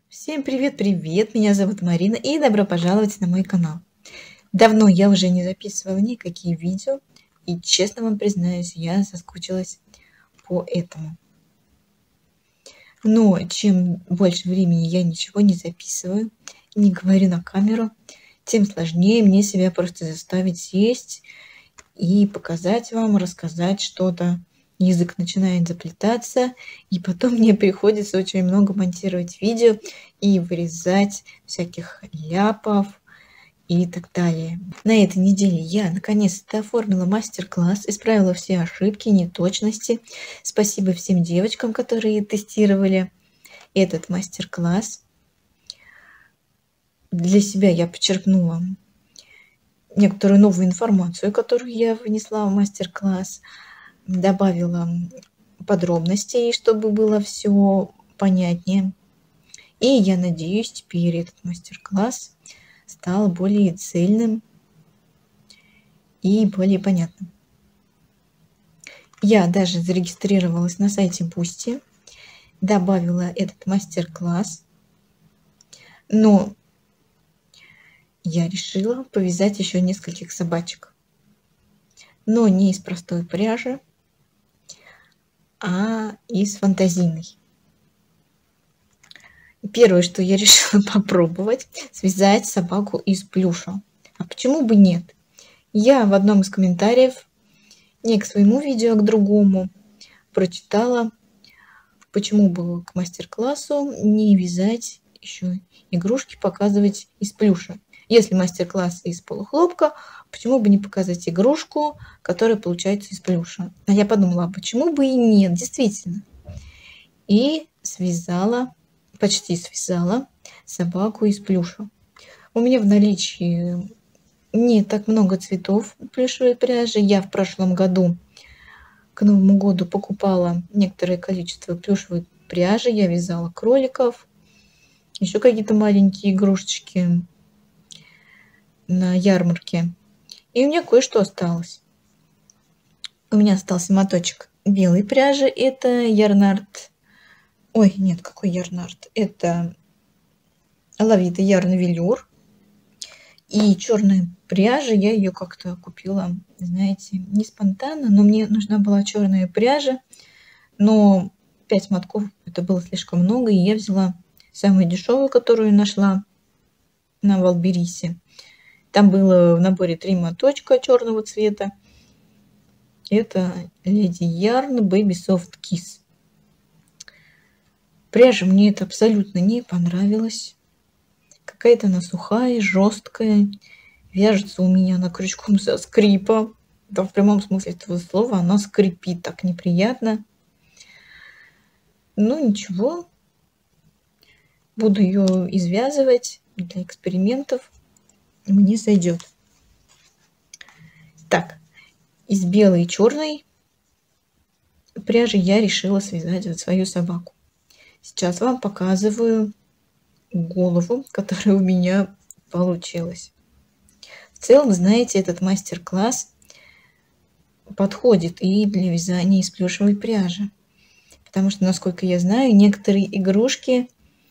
Всем привет-привет! Меня зовут Марина и добро пожаловать на мой канал. Давно я уже не записывала никакие видео и, честно вам признаюсь, я соскучилась по этому. Но чем больше времени я ничего не записываю, не говорю на камеру, тем сложнее мне себя просто заставить сесть и показать вам, рассказать что-то. Язык начинает заплетаться, и потом мне приходится очень много монтировать видео и вырезать всяких ляпов и так далее. На этой неделе я наконец-то оформила мастер-класс, исправила все ошибки, неточности. Спасибо всем девочкам, которые тестировали этот мастер-класс. Для себя я подчеркнула некоторую новую информацию, которую я внесла в мастер-класс. Добавила подробностей, чтобы было все понятнее. И я надеюсь, теперь этот мастер-класс стал более цельным и более понятным. Я даже зарегистрировалась на сайте Boosty, добавила этот мастер-класс, но я решила повязать еще нескольких собачек, но не из простой пряжи, а из фантазийной. Первое, что я решила попробовать, связать собаку из плюша. А почему бы нет? Я в одном из комментариев, не к своему видео, а к другому, прочитала, почему бы к мастер-классу не вязать еще игрушки, показывать из плюша. Если мастер-класс из полухлопка, почему бы не показать игрушку, которая получается из плюша? А я подумала, а почему бы и нет, действительно. И почти связала собаку из плюша. У меня в наличии не так много цветов плюшевой пряжи. Я в прошлом году к Новому году покупала некоторое количество плюшевой пряжи. Я вязала кроликов, еще какие-то маленькие игрушечки на ярмарке. И у меня кое-что осталось. У меня остался моточек белой пряжи. Это Ярнард. Ой, нет, какой Ярнард? Это Алавита Ярн Велюр. И черная пряжа, я ее как-то купила, знаете, не спонтанно, но мне нужна была черная пряжа. Но 5 мотков это было слишком много, и я взяла самую дешевую, которую нашла на Валберисе. Там было в наборе 3 моточка черного цвета. Это Lady Yarn Baby Soft Kiss. Пряжа мне это абсолютно не понравилась. Какая-то она сухая, жесткая. Вяжется у меня она крючком со скрипа. Да, в прямом смысле этого слова она скрипит так неприятно. Ну ничего. Буду ее извязывать для экспериментов. Мне сойдет. Так, из белой и черной пряжи я решила связать вот свою собаку. Сейчас вам показываю голову, которая у меня получилась. В целом, знаете, этот мастер-класс подходит и для вязания из плюшевой пряжи. Потому что, насколько я знаю, некоторые игрушки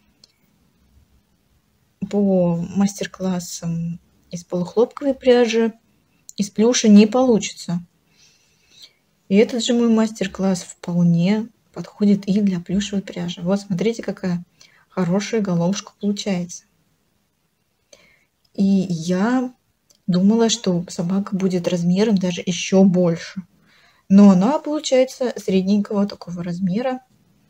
по мастер-классам из полухлопковой пряжи, из плюша не получится. И этот же мой мастер-класс вполне подходит и для плюшевой пряжи. Вот смотрите, какая хорошая головушка получается. И я думала, что собака будет размером даже еще больше. Но она получается средненького такого размера.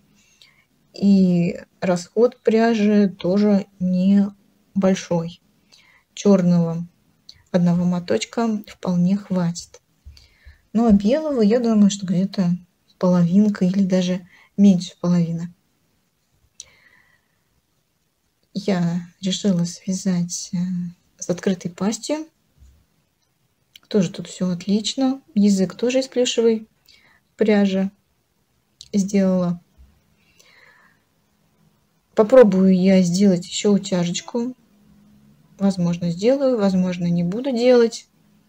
И расход пряжи тоже небольшой. Черного одного моточка вполне хватит. Ну а белого, я думаю, что где-то половинка или даже меньше половины. Я решила связать с открытой пастью. Тоже тут все отлично. Язык тоже из плюшевой пряжи сделала. Попробую я сделать еще утяжечку. Возможно, сделаю, возможно, не буду делать.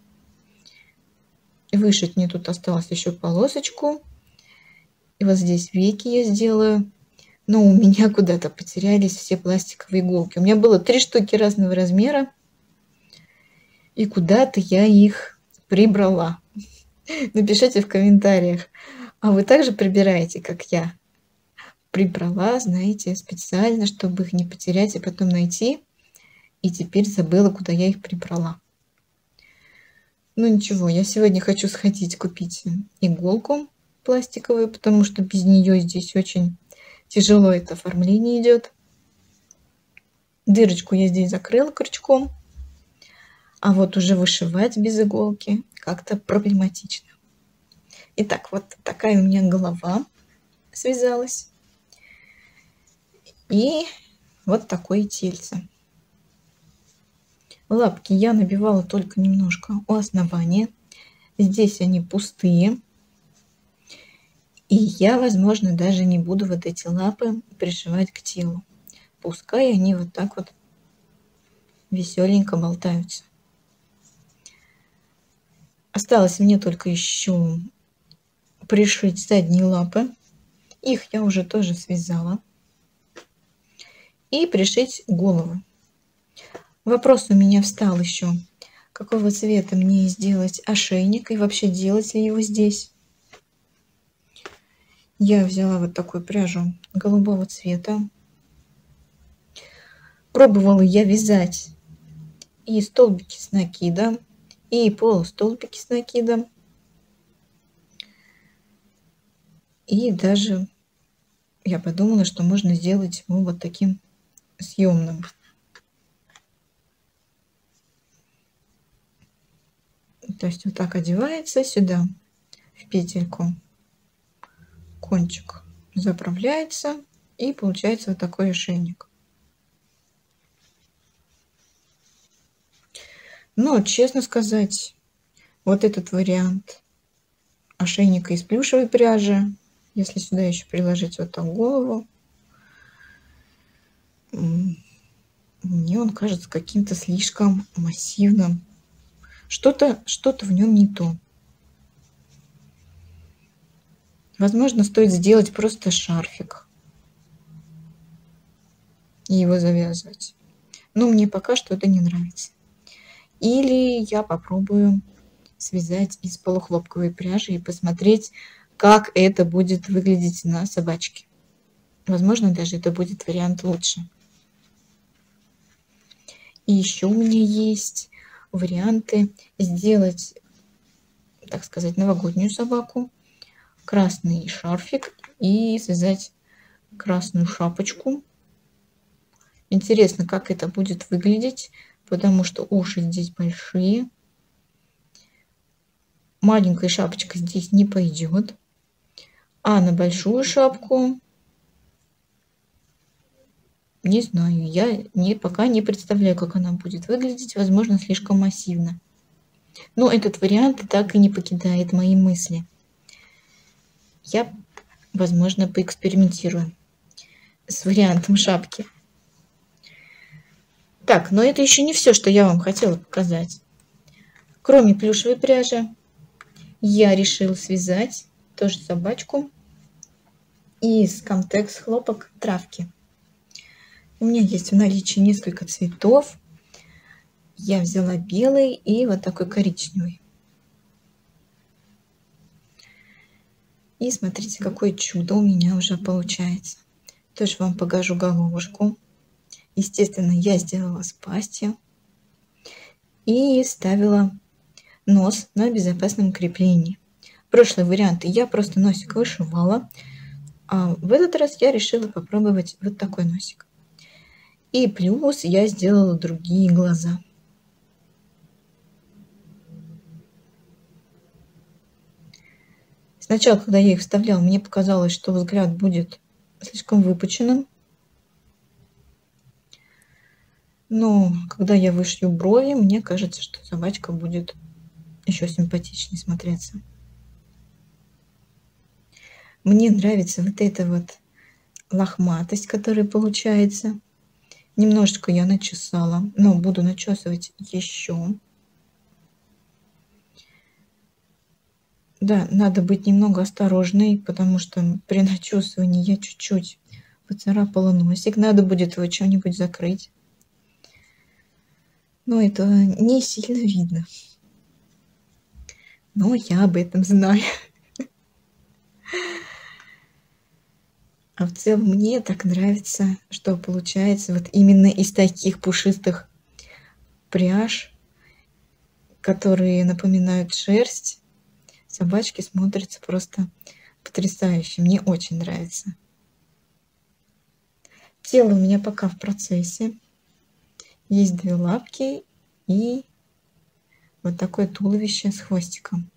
Вышить мне тут осталось еще полосочку. И вот здесь веки я сделаю. Но у меня куда-то потерялись все пластиковые иголки. У меня было 3 штуки разного размера, и куда-то я их прибрала. Напишите в комментариях, а вы также прибираете, как я? Прибрала, знаете, специально, чтобы их не потерять и потом найти. И теперь забыла, куда я их прибрала. Ну ничего, я сегодня хочу сходить купить иголку пластиковую, потому что без нее здесь очень тяжело это оформление идет. Дырочку я здесь закрыла крючком, а вот уже вышивать без иголки как-то проблематично. Итак, вот такая у меня голова связалась. И вот такое тельце. Лапки я набивала только немножко у основания. Здесь они пустые. И я, возможно, даже не буду вот эти лапы пришивать к телу. Пускай они вот так вот веселенько болтаются. Осталось мне только еще пришить задние лапы. Их я уже тоже связала. И пришить голову. Вопрос у меня встал еще, какого цвета мне сделать ошейник и вообще делать ли его здесь. Я взяла вот такую пряжу голубого цвета. Пробовала я вязать и столбики с накидом, и полустолбики с накидом. И даже я подумала, что можно сделать его вот таким съемным. То есть вот так одевается сюда, в петельку. Кончик заправляется, и получается вот такой ошейник. Но, честно сказать, вот этот вариант ошейника из плюшевой пряжи, если сюда еще приложить вот так голову, мне он кажется каким-то слишком массивным. Что-то в нем не то. Возможно, стоит сделать просто шарфик и его завязывать. Но мне пока что это не нравится. Или я попробую связать из полухлопковой пряжи и посмотреть, как это будет выглядеть на собачке. Возможно, даже это будет вариант лучше. И еще у меня есть варианты сделать, так сказать, новогоднюю собаку, красный шарфик и связать красную шапочку. Интересно, как это будет выглядеть, потому что уши здесь большие. Маленькая шапочка здесь не пойдет. А на большую шапку, не знаю, я пока не представляю, как она будет выглядеть. Возможно, слишком массивно. Но этот вариант так и не покидает мои мысли. Я, возможно, поэкспериментирую с вариантом шапки. Так, но это еще не все, что я вам хотела показать. Кроме плюшевой пряжи, я решила связать тоже собачку из Камтекс хлопок травки. У меня есть в наличии несколько цветов. Я взяла белый и вот такой коричневый. И смотрите, какое чудо у меня уже получается. Тоже вам покажу головушку. Естественно, я сделала с пастью и ставила нос на безопасном креплении. Прошлые варианты я просто носик вышивала, а в этот раз я решила попробовать вот такой носик. И плюс я сделала другие глаза. Сначала, когда я их вставляла, мне показалось, что взгляд будет слишком выпученным. Но когда я вышью брови, мне кажется, что собачка будет еще симпатичнее смотреться. Мне нравится вот эта вот лохматость, которая получается. Немножечко я начесала, но буду начесывать еще. Да, надо быть немного осторожной, потому что при начесывании я чуть-чуть Поцарапала носик. Надо будет его чем-нибудь закрыть. Но это не сильно видно. Но я об этом знаю. А в целом мне так нравится, что получается вот именно из таких пушистых пряж, которые напоминают шерсть, собачки смотрятся просто потрясающе. Мне очень нравится. Тело у меня пока в процессе. Есть 2 лапки и вот такое туловище с хвостиком.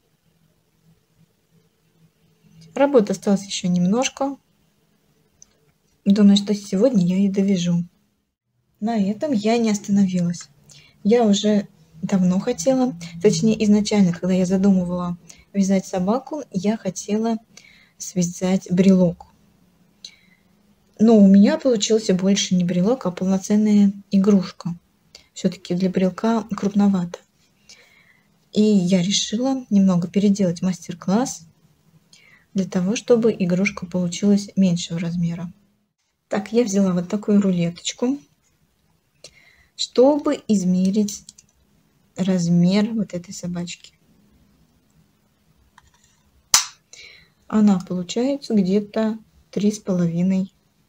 Работы осталось еще немножко. Думаю, что сегодня я и довяжу. На этом я не остановилась. Я уже давно хотела, точнее изначально, когда я задумывала вязать собаку, я хотела связать брелок. Но у меня получился больше не брелок, а полноценная игрушка. Все-таки для брелка крупновато. И я решила немного переделать мастер-класс для того, чтобы игрушка получилась меньшего размера. Так, я взяла вот такую рулеточку, чтобы измерить размер вот этой собачки. Она получается где-то 3,5.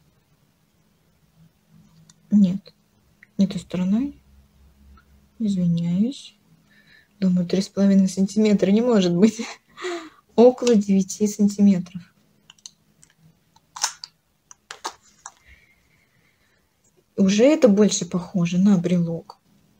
Нет, не той стороной. Извиняюсь. Думаю, 3,5 сантиметра не может быть. Около 9 сантиметров. Уже это больше похоже на брелок.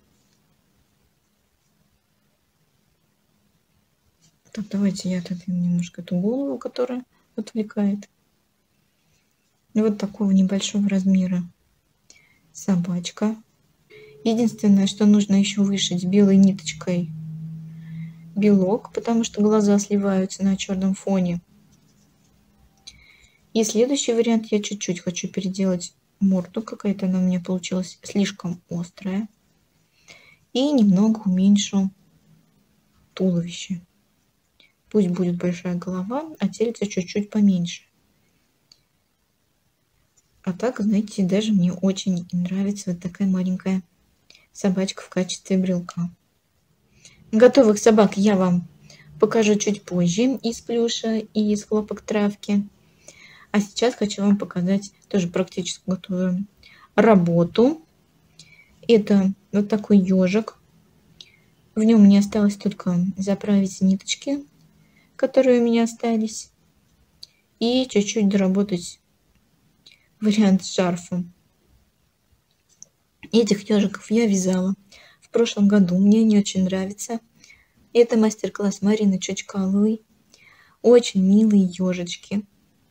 Так, давайте я отодвину немножко эту голову, которая отвлекает. И вот такого небольшого размера собачка. Единственное, что нужно еще вышить белой ниточкой белок, потому что глаза сливаются на черном фоне. И следующий вариант, я чуть-чуть хочу переделать морду, какая-то она у меня получилась слишком острая. И немного уменьшу туловище. Пусть будет большая голова, а тельце чуть-чуть поменьше. А так, знаете, даже мне очень нравится вот такая маленькая собачка в качестве брелка. Готовых собак я вам покажу чуть позже из плюша и из хлопок травки. А сейчас хочу вам показать тоже практически готовую работу. Это вот такой ежик. В нем мне осталось только заправить ниточки, которые у меня остались, и чуть-чуть доработать вариант с шарфом. Этих ежиков я вязала в прошлом году. Мне они очень нравятся. Это мастер-класс Марины Чучкаловой. Очень милые ежички.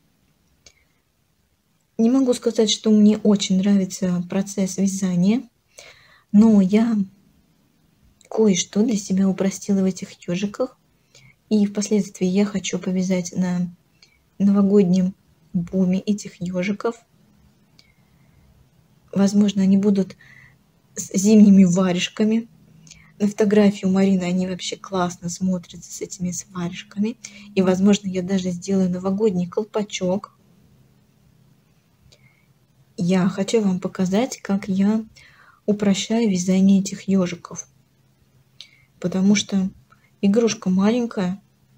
Не могу сказать, что мне очень нравится процесс вязания, но я кое-что для себя упростила в этих ежиках. И впоследствии я хочу повязать на новогоднем буме этих ежиков. Возможно, они будут с зимними варежками. На фотографии у Марины они вообще классно смотрятся с этими варежками. И, возможно, я даже сделаю новогодний колпачок. Я хочу вам показать, как я упрощаю вязание этих ежиков. Потому что игрушка маленькая.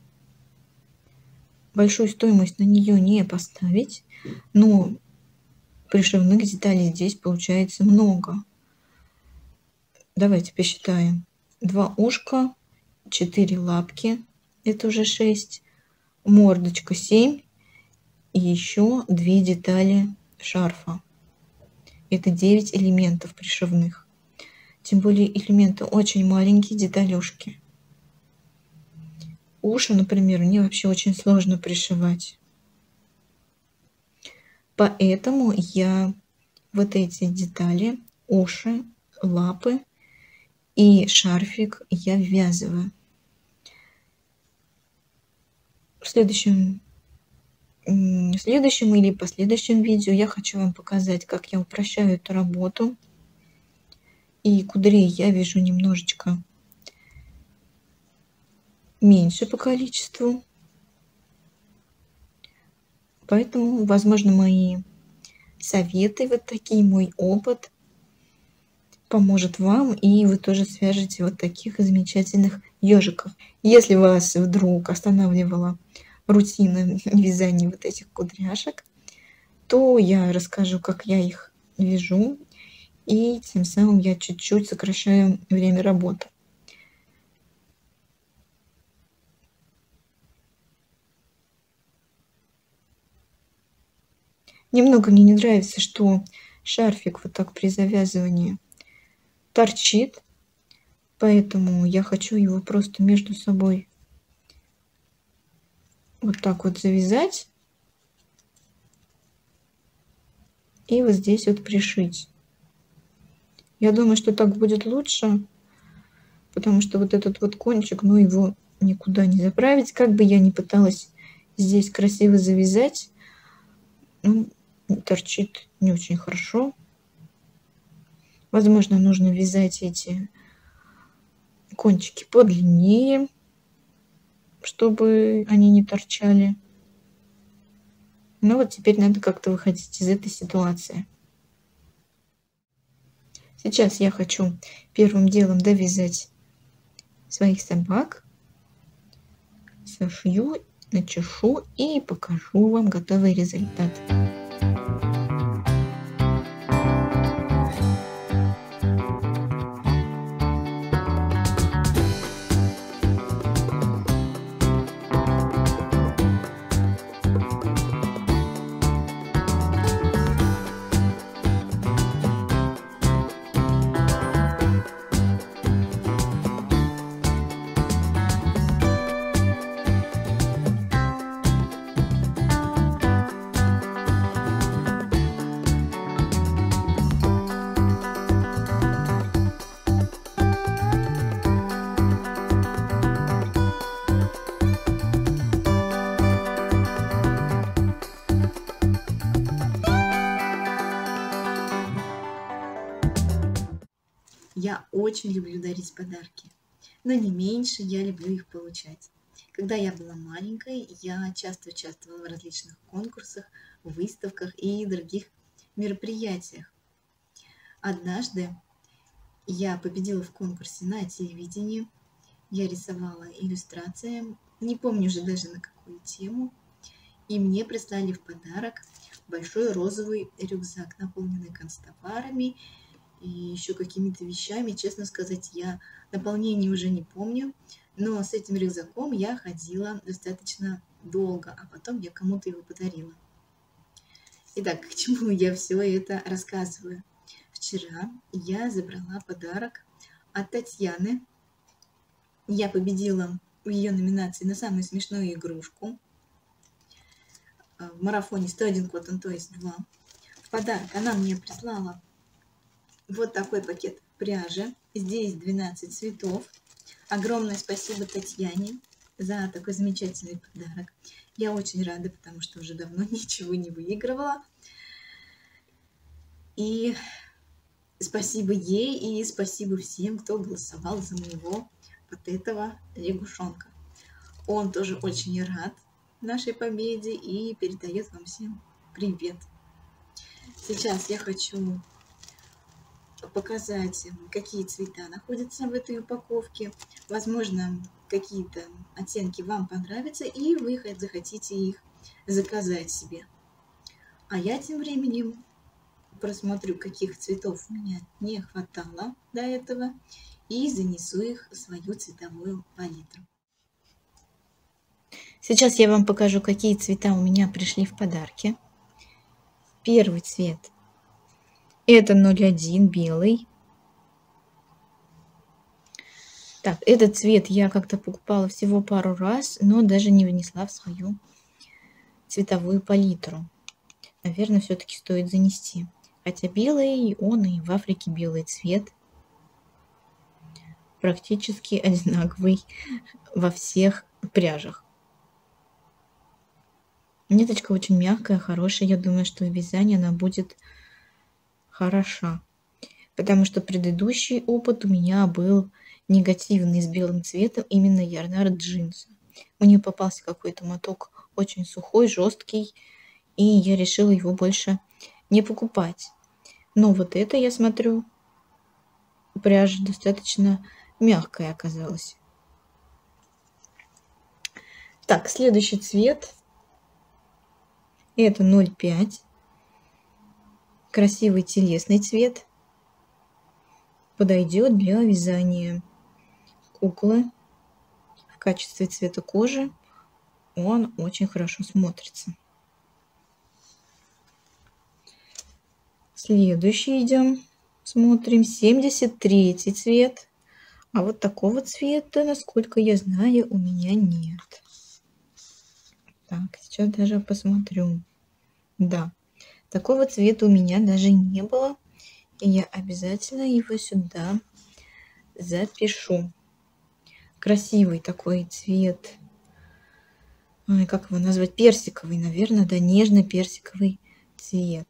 Большую стоимость на нее не поставить. Но пришивных деталей здесь получается много. Давайте посчитаем. 2 ушка, 4 лапки, это уже 6, мордочка 7 и еще 2 детали шарфа. Это 9 элементов пришивных. Тем более элементы очень маленькие, деталюшки. Уши, например, мне вообще очень сложно пришивать. Поэтому я вот эти детали, уши, лапы и шарфик я ввязываю. В следующем или последующем видео я хочу вам показать, как я упрощаю эту работу. И кудрей я вяжу немножечко меньше по количеству. Поэтому, возможно, мои советы вот такие, мой опыт поможет вам, и вы тоже свяжете вот таких замечательных ежиков. Если вас вдруг останавливала рутина вязания вот этих кудряшек, то я расскажу, как я их вяжу, и тем самым я чуть-чуть сокращаю время работы. Немного мне не нравится, что шарфик вот так при завязывании торчит, поэтому я хочу его просто между собой вот так вот завязать и вот здесь вот пришить. Я думаю, что так будет лучше, потому что вот этот вот кончик, ну его никуда не заправить. Как бы я ни пыталась здесь красиво завязать, он торчит не очень хорошо. Возможно, нужно вязать эти кончики подлиннее, чтобы они не торчали. Ну вот теперь надо как-то выходить из этой ситуации. Сейчас я хочу первым делом довязать своих собак. Сошью, начешу и покажу вам готовый результат. Я очень люблю дарить подарки, но не меньше я люблю их получать. Когда я была маленькой, я часто участвовала в различных конкурсах, выставках и других мероприятиях. Однажды я победила в конкурсе на телевидении. Я рисовала иллюстрации, не помню уже даже на какую тему, и мне прислали в подарок большой розовый рюкзак, наполненный канцтоварами и еще какими-то вещами. Честно сказать, я наполнение уже не помню, но с этим рюкзаком я ходила достаточно долго, а потом я кому-то его подарила. Итак, к чему я все это рассказываю? Вчера я забрала подарок от Татьяны. Я победила в ее номинации на самую смешную игрушку в марафоне 101 Cotton Toys 2. В подарок она мне прислала вот такой пакет пряжи. Здесь 12 цветов. Огромное спасибо Татьяне за такой замечательный подарок. Я очень рада, потому что уже давно ничего не выигрывала. И спасибо ей, и спасибо всем, кто голосовал за моего вот этого лягушонка. Он тоже очень рад нашей победе и передает вам всем привет. Сейчас я хочу показать, какие цвета находятся в этой упаковке. Возможно, какие-то оттенки вам понравятся, и вы захотите их заказать себе. А я тем временем просмотрю, каких цветов у меня не хватало до этого, и занесу их в свою цветовую палитру. Сейчас я вам покажу, какие цвета у меня пришли в подарки. Первый цвет — это 01 белый. Так, этот цвет я как-то покупала всего пару раз, но даже не внесла в свою цветовую палитру. Наверное, все-таки стоит занести. Хотя белый, он и в Африке белый цвет. Практически одинаковый во всех пряжах. Ниточка очень мягкая, хорошая. Я думаю, что в вязании она будет хороша. Потому что предыдущий опыт у меня был негативный с белым цветом, именно ярнард джинса. Мне попался какой-то моток очень сухой, жесткий, и я решила его больше не покупать. Но вот это, я смотрю, пряжа достаточно мягкая оказалась. Так, следующий цвет. Это 0,5. Красивый телесный цвет. Подойдет для вязания куклы. В качестве цвета кожи он очень хорошо смотрится. Следующий идем. Смотрим. 73-й цвет. А вот такого цвета, насколько я знаю, у меня нет. Так, сейчас даже посмотрю. Да, такого цвета у меня даже не было. И я обязательно его сюда запишу. Красивый такой цвет. Ой, как его назвать? Персиковый, наверное, да, нежно-персиковый цвет.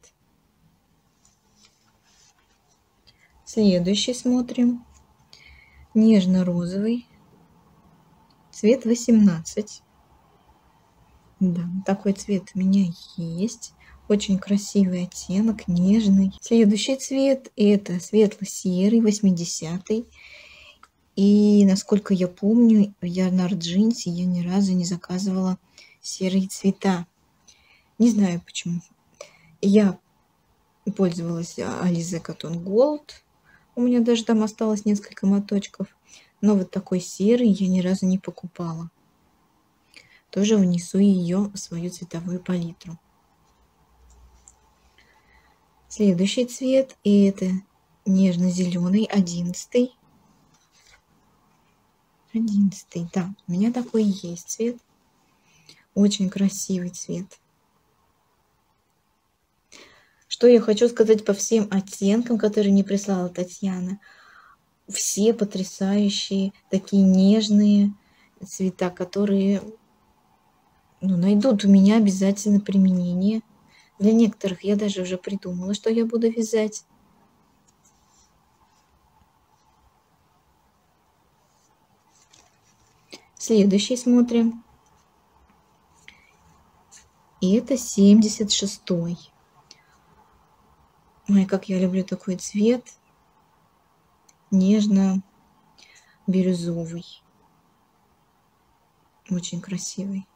Следующий смотрим. Нежно-розовый. Цвет 18. Да, такой цвет у меня есть. Очень красивый оттенок, нежный. Следующий цвет это светло-серый, 80-й. И насколько я помню, в Yarnart Jeans я ни разу не заказывала серые цвета. Не знаю почему. Я пользовалась Alize Cotton Gold. У меня даже там осталось несколько моточков. Но вот такой серый я ни разу не покупала. Тоже внесу ее в свою цветовую палитру. Следующий цвет это нежно-зеленый, 11-й. 11-й, да, у меня такой есть цвет. Очень красивый цвет. Что я хочу сказать по всем оттенкам, которые мне прислала Татьяна. Все потрясающие, такие нежные цвета, которые найдут у меня обязательно применение. Для некоторых я даже уже придумала, что я буду вязать. Следующий смотрим. И это 76-й. Ой, как я люблю такой цвет. Нежно-бирюзовый. Очень красивый.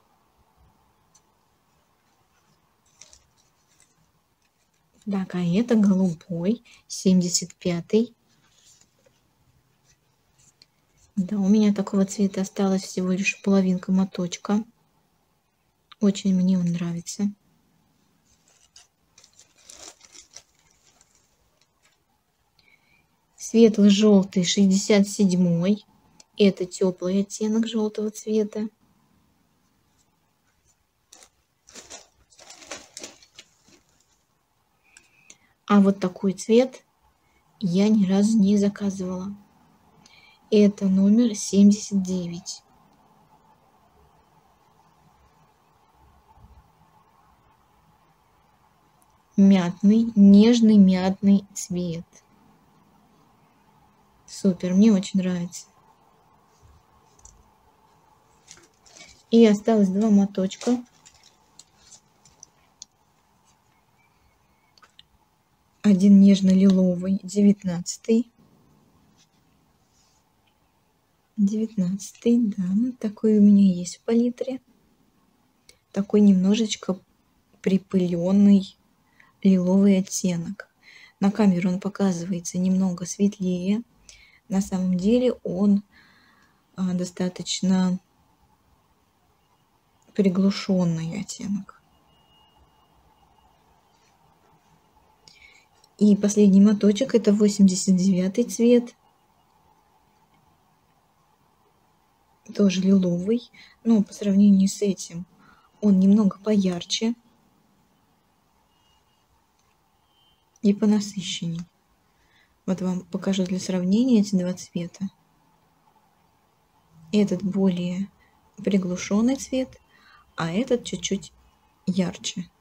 Так, а это голубой, 75-й. Да, у меня такого цвета осталось всего лишь половинка моточка. Очень мне он нравится. Светло-желтый, 67-й. Это теплый оттенок желтого цвета. А вот такой цвет я ни разу не заказывала. Это номер 79. Мятный, нежный мятный цвет. Супер, мне очень нравится. И осталось 2 моточка. Один нежно-лиловый, 19-й. 19-й, да, такой у меня есть в палитре. Такой немножечко припыленный лиловый оттенок. На камеру он показывается немного светлее. На самом деле он достаточно приглушенный оттенок. И последний моточек это 89-й цвет. Тоже лиловый, но по сравнению с этим он немного поярче и понасыщенней. Вот вам покажу для сравнения эти два цвета. Этот более приглушенный цвет, а этот чуть-чуть ярче.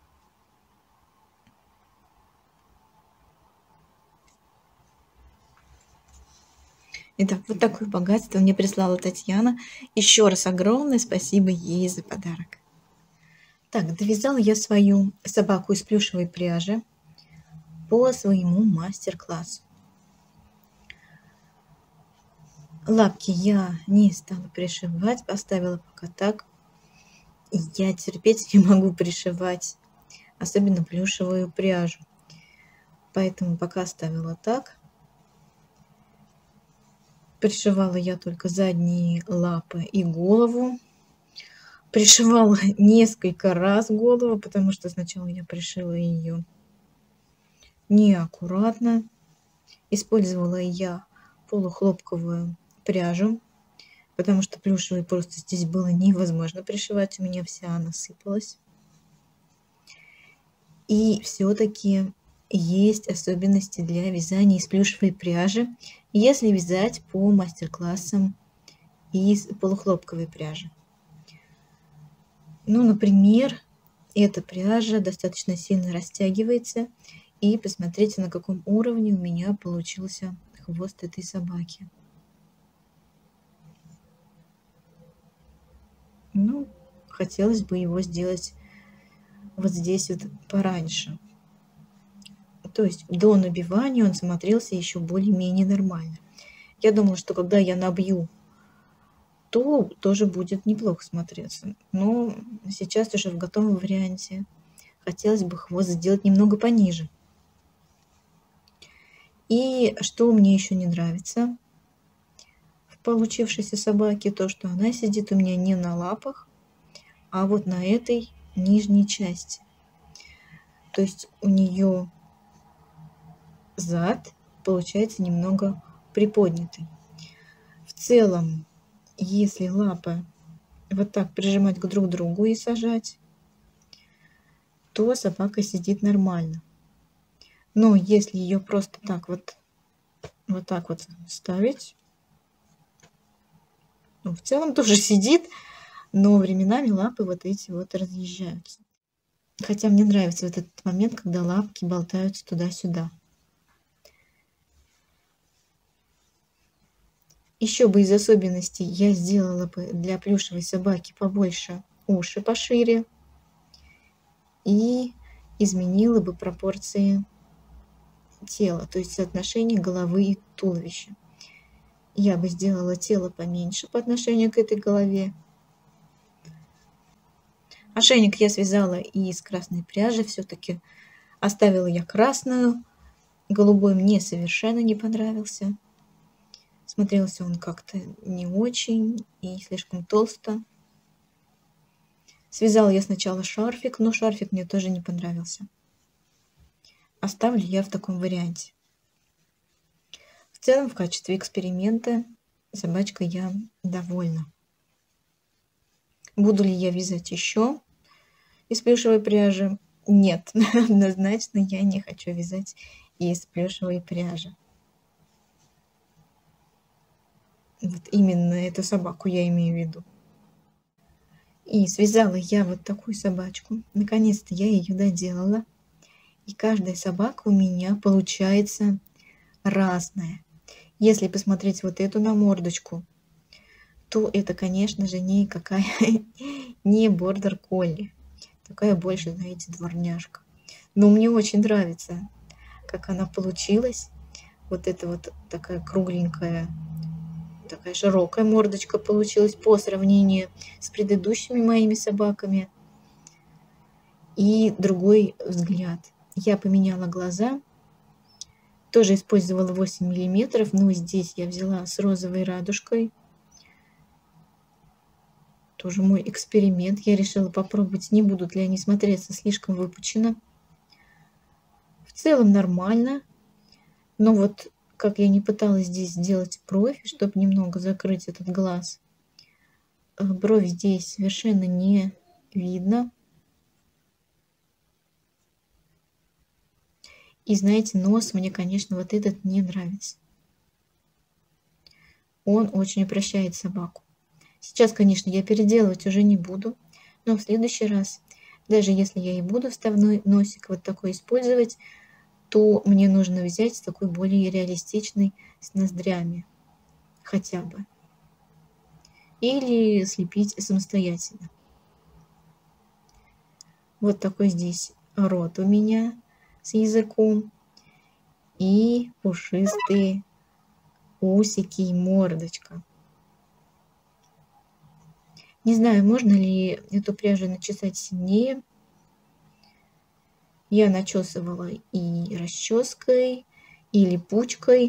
Итак, вот такое богатство мне прислала Татьяна. Еще раз огромное спасибо ей за подарок. Так, довязала я свою собаку из плюшевой пряжи. по своему мастер-классу. Лапки я не стала пришивать, поставила пока так. Я терпеть не могу пришивать, особенно плюшевую пряжу. Поэтому пока оставила так. Пришивала я только задние лапы и голову. Пришивала несколько раз голову, потому что сначала я пришила ее неаккуратно. Использовала я полухлопковую пряжу, потому что плюшевый просто здесь было невозможно пришивать, у меня вся она сыпалась. И все-таки есть особенности для вязания из плюшевой пряжи, если вязать по мастер-классам из полухлопковой пряжи. Ну, например, эта пряжа достаточно сильно растягивается, и посмотрите, на каком уровне у меня получился хвост этой собаки. Ну, хотелось бы его сделать вот здесь вот пораньше. То есть до набивания он смотрелся еще более-менее нормально. Я думала, что когда я набью, то тоже будет неплохо смотреться. Но сейчас уже в готовом варианте хотелось бы хвост сделать немного пониже. И что мне еще не нравится в получившейся собаке, то что она сидит у меня не на лапах, а вот на этой нижней части. То есть у нее зад получается немного приподнятый. В целом, если лапы вот так прижимать к друг другу и сажать, то собака сидит нормально. Но если ее просто так вот так вот ставить, ну, в целом тоже сидит, но временами лапы вот эти вот разъезжаются. Хотя мне нравится вот этот момент, когда лапки болтаются туда-сюда. Еще бы из особенностей я сделала бы для плюшевой собаки побольше уши пошире и изменила бы пропорции тела, то есть соотношение головы и туловища. Я бы сделала тело поменьше по отношению к этой голове. Ошейник я связала из красной пряжи, все-таки оставила я красную, голубой мне совершенно не понравился. Смотрелся он как-то не очень и слишком толсто. Связала я сначала шарфик, но шарфик мне тоже не понравился. Оставлю я в таком варианте. В целом, в качестве эксперимента собачкой я довольна. Буду ли я вязать еще из плюшевой пряжи? Нет, однозначно я не хочу вязать из плюшевой пряжи. Вот именно эту собаку я имею в виду. И связала я вот такую собачку. Наконец-то я ее доделала. И каждая собака у меня получается разная. Если посмотреть вот эту на мордочку, то это, конечно же, никакая не бордер-колли. Такая больше, знаете, дворняжка. Но мне очень нравится, как она получилась. Вот это вот такая кругленькая, такая широкая мордочка получилась по сравнению с предыдущими моими собаками. И другой взгляд. Я поменяла глаза. Тоже использовала 8 миллиметров, но здесь я взяла с розовой радужкой. Тоже мой эксперимент. Я решила попробовать, не будут ли они смотреться слишком выпучено. В целом нормально. Но вот как я не пыталась здесь сделать бровь, чтобы немного закрыть этот глаз, бровь здесь совершенно не видно. И знаете, нос мне, конечно, вот этот не нравится. Он очень упрощает собаку. Сейчас, конечно, я переделывать уже не буду, но в следующий раз, даже если я и буду вставной носик вот такой использовать, то мне нужно взять такой более реалистичный с ноздрями хотя бы. Или слепить самостоятельно. Вот такой здесь рот у меня с языком. и пушистые усики и мордочка. Не знаю, можно ли эту пряжу начесать сильнее. Я начесывала и расческой, и липучкой.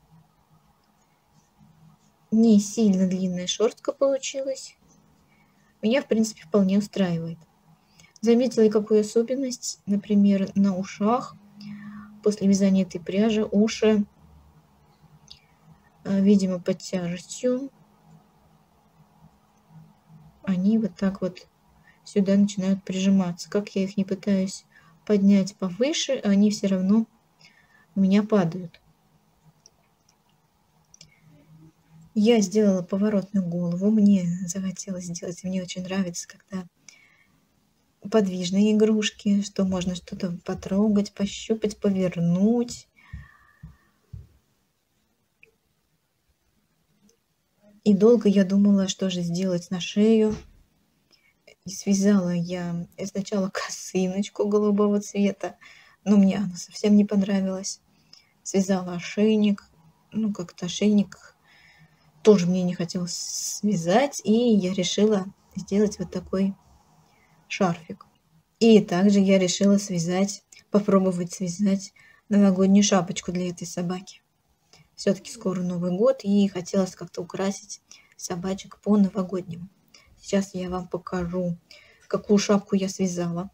Не сильно длинная шерстка получилась. Меня, в принципе, вполне устраивает. Заметила и какую особенность, например, на ушах. После вязания этой пряжи уши, видимо, под тяжестью, они вот так вот сюда начинают прижиматься. Как я их не пытаюсь поднять повыше, они все равно у меня падают. Я сделала поворотную голову. Мне захотелось сделать. Мне очень нравится, когда подвижные игрушки, что можно что-то потрогать, пощупать, повернуть. И долго я думала, что же сделать на шею. И связала я сначала косыночку голубого цвета, но мне она совсем не понравилась. Связала ошейник. Ну, как-то ошейник тоже мне не хотелось связать. И я решила сделать вот такой шарфик. И также я решила попробовать связать новогоднюю шапочку для этой собаки. Все-таки скоро Новый год, и хотелось как-то украсить собачек по-новогоднему. Сейчас я вам покажу, какую шапку я связала.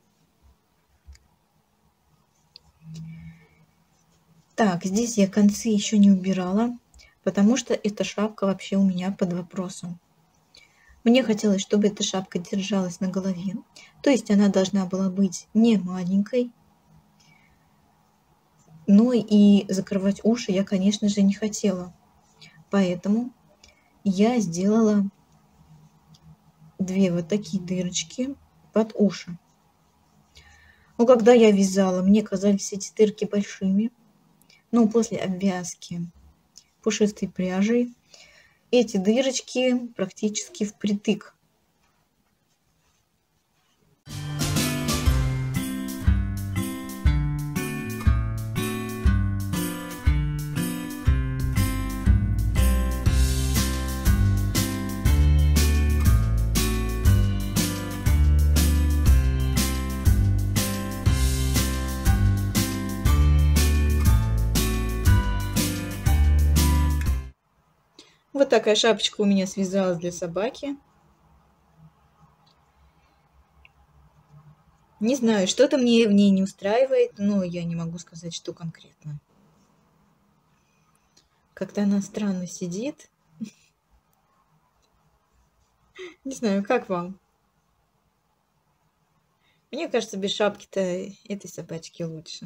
Так, здесь я концы еще не убирала, потому что эта шапка вообще у меня под вопросом. Мне хотелось, чтобы эта шапка держалась на голове, то есть она должна была быть не маленькой, но и закрывать уши я, конечно же, не хотела. Поэтому я сделала 2 вот такие дырочки под уши. Но когда я вязала, мне казались эти дырки большими, но после обвязки пушистой пряжей эти дырочки практически впритык. Вот такая шапочка у меня связалась для собаки. Не знаю, что-то мне в ней не устраивает, но я не могу сказать, что конкретно. Как-то она странно сидит. Не знаю, как вам? Мне кажется, без шапки-то этой собачки лучше.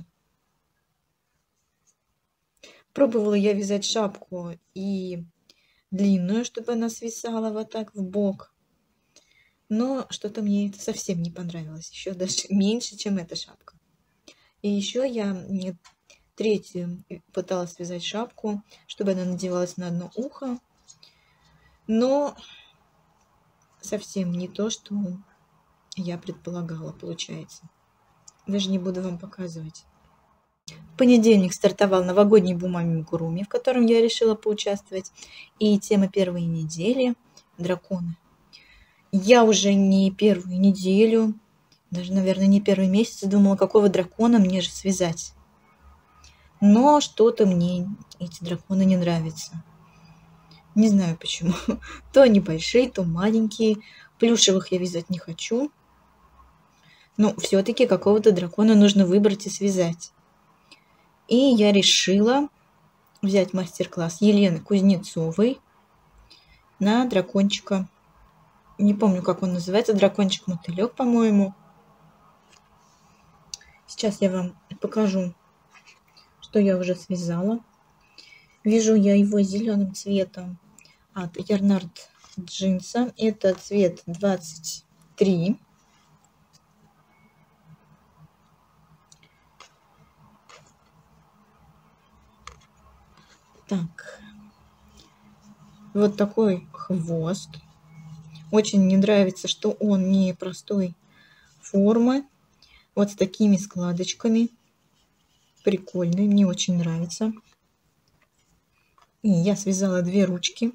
Пробовала я вязать шапку и длинную, чтобы она свисала вот так в бок. Но что-то мне это совсем не понравилось. Еще даже меньше, чем эта шапка. И еще я третью пыталась связать шапку, чтобы она надевалась на одно ухо. Но совсем не то, что я предполагала, получается. Даже не буду вам показывать. В понедельник стартовал новогодний бум-амигуруми, в котором я решила поучаствовать. И тема первой недели – драконы. Я уже не первую неделю, даже, наверное, не первый месяц думала, какого дракона мне же связать. Но что-то мне эти драконы не нравятся. Не знаю почему. То они большие, то маленькие. Плюшевых я вязать не хочу. Но все-таки какого-то дракона нужно выбрать и связать. И я решила взять мастер-класс Елены Кузнецовой на дракончика. Не помню, как он называется. Дракончик-мотылек, по-моему. Сейчас я вам покажу, что я уже связала. Вяжу я его зеленым цветом от Ярнард джинса. Это цвет 23. Так, вот такой хвост. Очень мне нравится, что он не простой формы, вот с такими складочками. прикольный, мне очень нравится. И я связала 2 ручки.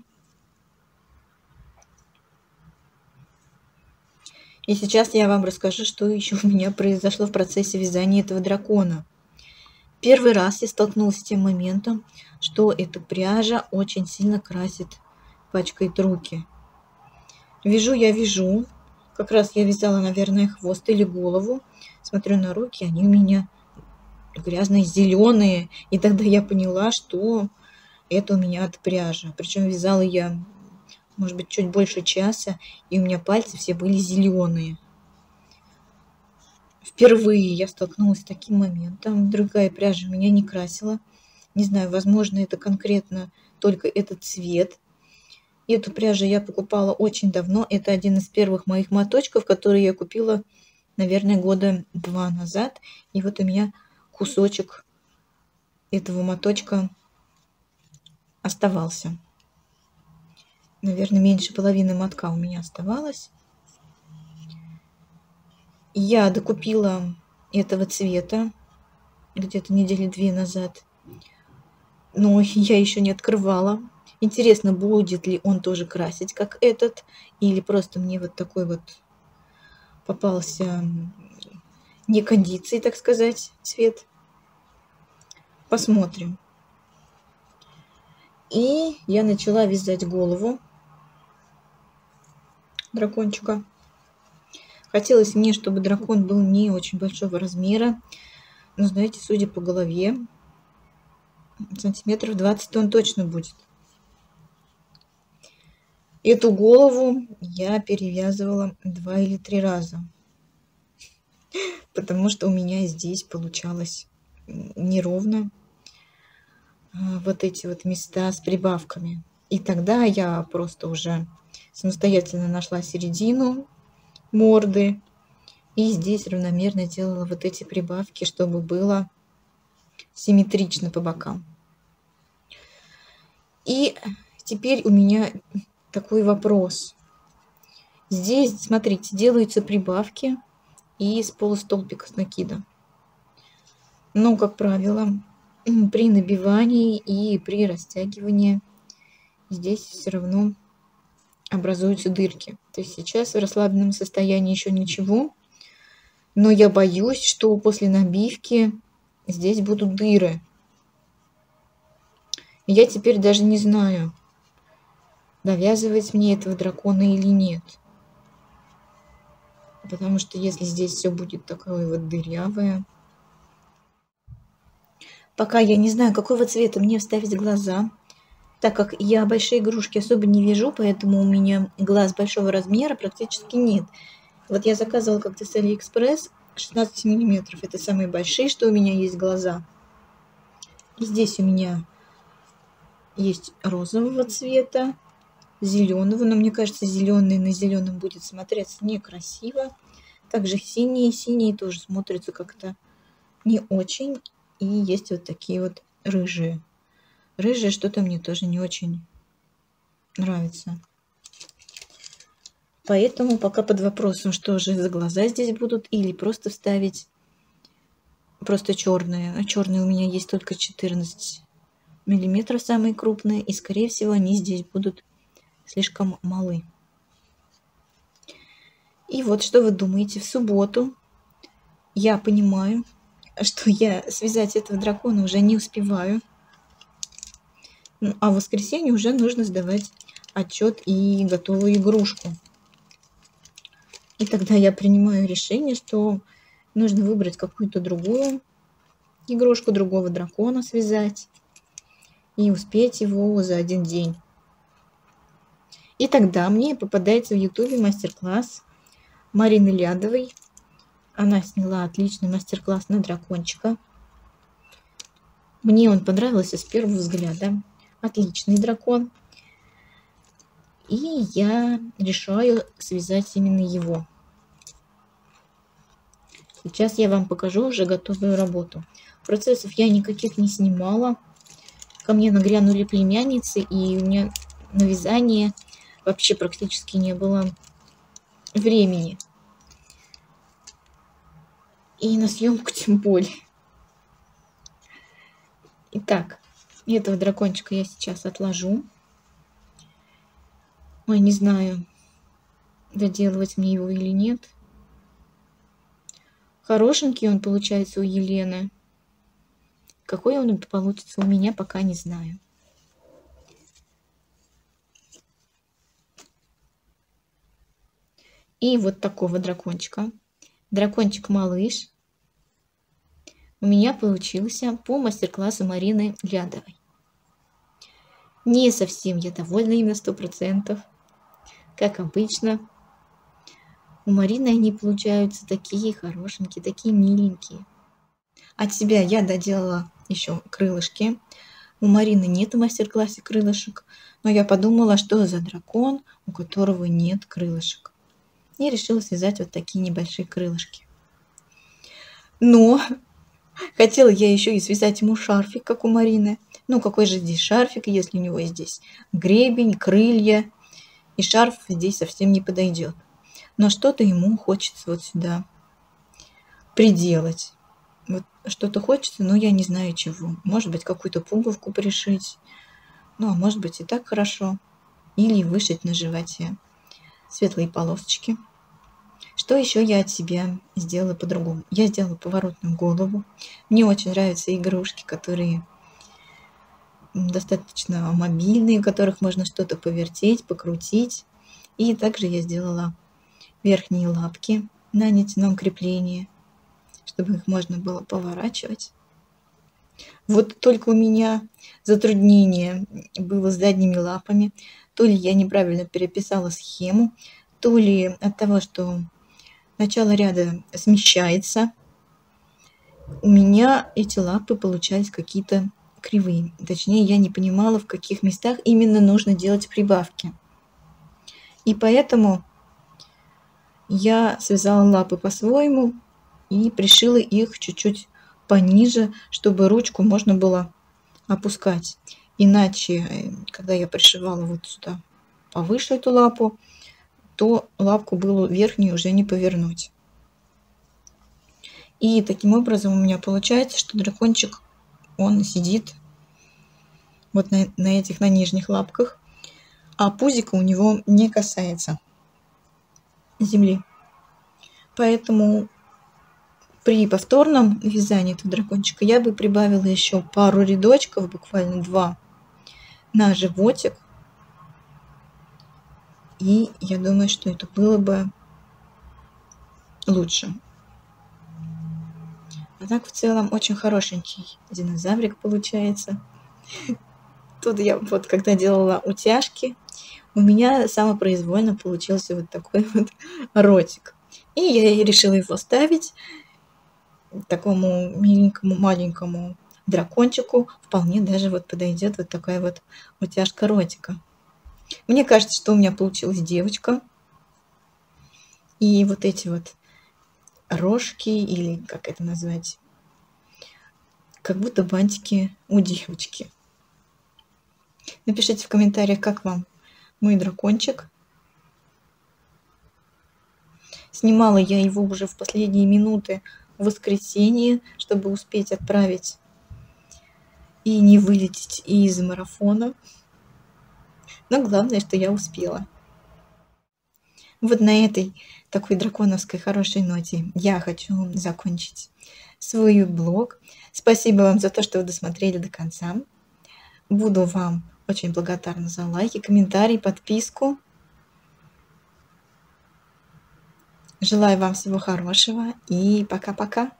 И сейчас я вам расскажу, что еще у меня произошло в процессе вязания этого дракона. Первый раз я столкнулась с тем моментом, что эта пряжа очень сильно красит, пачкает руки. Вяжу. Как раз я вязала, наверное, хвост или голову. Смотрю на руки, они у меня грязные, зеленые. И тогда я поняла, что это у меня от пряжи. Причем вязала я, может быть, чуть больше часа, и у меня пальцы все были зеленые. Впервые я столкнулась с таким моментом. Другая пряжа меня не красила. Не знаю, возможно, это конкретно только этот цвет. Эту пряжу я покупала очень давно. Это один из первых моих моточков, которые я купила, наверное, года 2 назад. И вот у меня кусочек этого моточка оставался. Наверное, меньше половины мотка у меня оставалось. Я докупила этого цвета где-то недели 2 назад. Но я еще не открывала. Интересно, будет ли он тоже красить, как этот, или просто мне вот такой вот попался не кондиции, так сказать, цвет. Посмотрим. И я начала вязать голову дракончика. Хотелось мне, чтобы дракон был не очень большого размера. Но, знаете, судя по голове, сантиметров 20 он точно будет. Эту голову я перевязывала 2 или 3 раза. Потому что у меня здесь получалось неровно вот эти вот места с прибавками. И тогда я просто уже самостоятельно нашла середину морды. И здесь равномерно делала вот эти прибавки, чтобы было симметрично по бокам. И теперь у меня такой вопрос. Здесь, смотрите, делаются прибавки из полустолбика с накида. Но, как правило, при набивании и при растягивании здесь все равно образуются дырки. То есть сейчас в расслабленном состоянии еще ничего, но я боюсь, что после набивки здесь будут дыры. Я теперь даже не знаю, довязывать мне этого дракона или нет. Потому что если здесь все будет такое вот дырявое. Пока я не знаю, какого цвета мне вставить глаза. Так как я большие игрушки особо не вяжу, поэтому у меня глаз большого размера практически нет. Вот я заказывала как-то с Алиэкспресс 16 миллиметров. Это самые большие, что у меня есть глаза. И здесь у меня есть розового цвета, зеленого, но мне кажется, зеленый на зеленом будет смотреться некрасиво. Также синие тоже смотрятся как-то не очень. И есть вот такие вот рыжие. Рыжие что-то мне тоже не очень нравится. Поэтому пока под вопросом, что же за глаза здесь будут, или просто вставить просто черные. А черные у меня есть только 14 миллиметров, самые крупные, и скорее всего они здесь будут слишком малы. И вот что вы думаете, в субботу я понимаю, что я связать этого дракона уже не успеваю, а в воскресенье уже нужно сдавать отчет и готовую игрушку. И тогда я принимаю решение, что нужно выбрать какую-то другую игрушку, другого дракона связать и успеть его за один день. И тогда мне попадается в YouTube мастер-класс Марины Лядовой. Она сняла отличный мастер-класс на дракончика. Мне он понравился с первого взгляда. Отличный дракон. И я решаю связать именно его. Сейчас я вам покажу уже готовую работу. Процессов я никаких не снимала. Ко мне нагрянули племянницы, и у меня на вязание вообще практически не было времени. И на съемку тем более. Так, этого дракончика я сейчас отложу. Ой, не знаю, доделывать мне его или нет. Хорошенький он получается у Елены. Какой он получится у меня, пока не знаю. И вот такого дракончика. Дракончик-малыш у меня получился по мастер-классу Марины Лядовой. Не совсем я довольна им на 100%. Как обычно. У Марины они получаются такие хорошенькие, такие миленькие. От себя я доделала еще крылышки. У Марины нет в мастер-классе крылышек, но я подумала, что за дракон, у которого нет крылышек. И решила связать вот такие небольшие крылышки. Но хотела я еще и связать ему шарфик, как у Марины. Ну, какой же здесь шарфик, если у него здесь гребень, крылья, и шарф здесь совсем не подойдет. Но что-то ему хочется вот сюда приделать. Вот что-то хочется, но я не знаю чего. Может быть, какую-то пуговку пришить. Ну, а может быть, и так хорошо. Или вышить на животе светлые полосочки. Что еще я от себя сделала по-другому? Я сделала поворотную голову. Мне очень нравятся игрушки, которые достаточно мобильные, в которых можно что-то повертеть, покрутить. И также я сделала верхние лапки на нитяном креплении, чтобы их можно было поворачивать. Вот только у меня затруднение было с задними лапами. То ли я неправильно переписала схему, то ли от того, что начало ряда смещается, у меня эти лапы получались какие-то кривые. Точнее, я не понимала, в каких местах именно нужно делать прибавки. И поэтому я связала лапы по-своему и пришила их чуть-чуть пониже, чтобы ручку можно было опускать. Иначе, когда я пришивала вот сюда повыше эту лапу, то лапку было верхнюю уже не повернуть. И таким образом у меня получается, что дракончик, он сидит вот на этих, на нижних лапках, а пузика у него не касается земли. Поэтому при повторном вязании этого дракончика я бы прибавила еще пару рядочков, буквально 2, на животик. И я думаю, что это было бы лучше. А так в целом очень хорошенький динозаврик получается. Тут я вот когда делала утяжки, у меня самопроизвольно получился вот такой вот ротик. И я решила его ставить. Такому миленькому маленькому дракончику вполне даже вот подойдет вот такая вот утяжка ротика. Мне кажется, что у меня получилась девочка. И вот эти вот рожки, или как это назвать, как будто бантики у девочки. Напишите в комментариях, как вам мой дракончик. Снимала я его уже в последние минуты в воскресенье, чтобы успеть отправить и не вылететь из марафона. Но главное, что я успела. Вот на этой такой драконовской хорошей ноте я хочу закончить свой блог. Спасибо вам за то, что вы досмотрели до конца. Буду вам очень благодарна за лайки, комментарии, подписку. Желаю вам всего хорошего и пока-пока.